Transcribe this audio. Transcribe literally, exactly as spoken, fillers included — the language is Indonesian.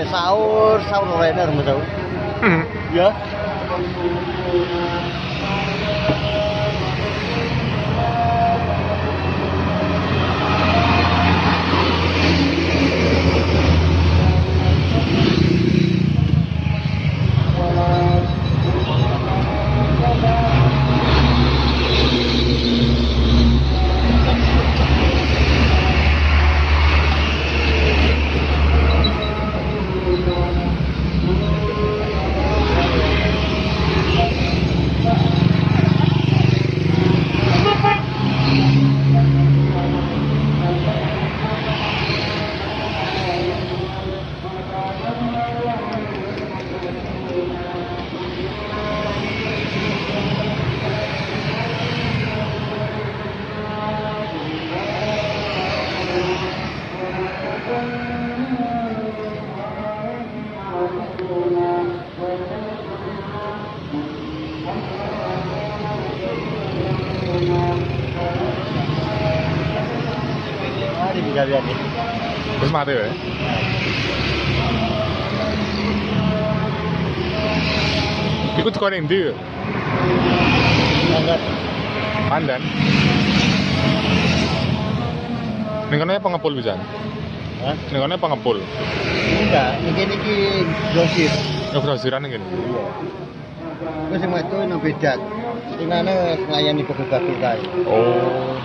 sahur, sahur rider mau tahu? Ya. Mari bisa lihat nih. Terus mati ya? Ikut sekolah ini ya? Pandan. Pandan? Nengarnya pengepul bisa? Hah? Nengarnya pengepul? Enggak, ini ini grosir. Ya grosiran ini? Iya. Terus yang itu yang beda. Ini mana melayani bagus-bagus kayak. Oh.